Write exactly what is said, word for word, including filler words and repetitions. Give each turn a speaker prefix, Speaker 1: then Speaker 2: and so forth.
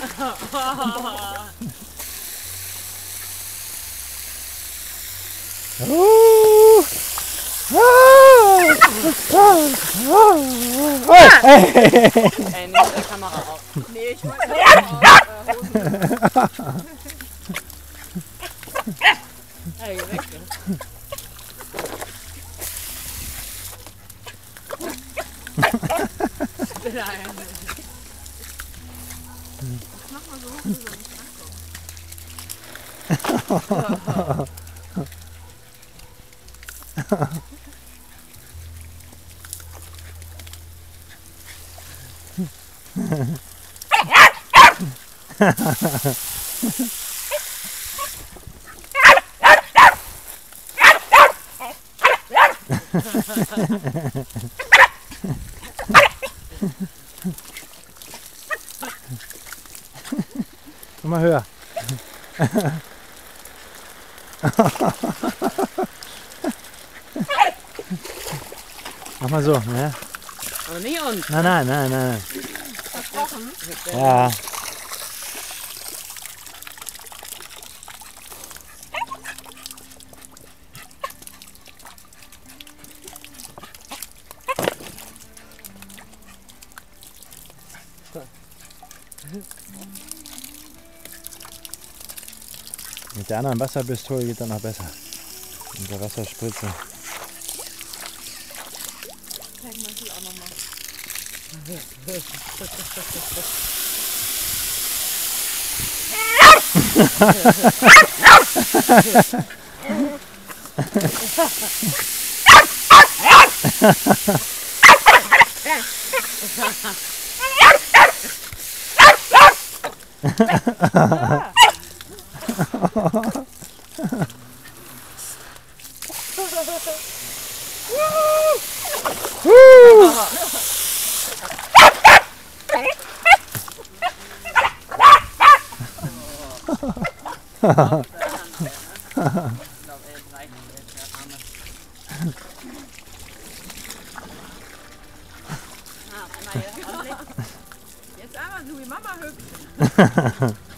Speaker 1: Oh.
Speaker 2: Ey, nimm die Kamera auf. Nee, ich wollte nicht auf Hosen. Hey, geh weg, ja. Mach mal so hoch, dass er nicht rankommt.
Speaker 1: Mal höher. Mach mal so, ne?
Speaker 2: Aber nicht uns.
Speaker 1: Nein, nein, nein, nein.
Speaker 2: Versprochen?
Speaker 1: Ja. Mit der anderen Wasserpistole geht dann noch besser. Mit der Wasserspritze.
Speaker 2: Zeig mal die auch nochmal. Jetzt aber, Louis, Mama hüpft.